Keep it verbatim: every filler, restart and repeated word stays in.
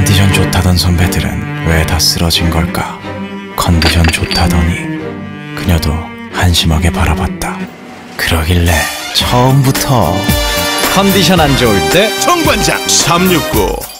컨디션 좋다던 선배들은 왜 다 쓰러진 걸까? 컨디션 좋다더니 그녀도 한심하게 바라봤다. 그러길래 처음부터 컨디션 안 좋을 때 정관장 삼육구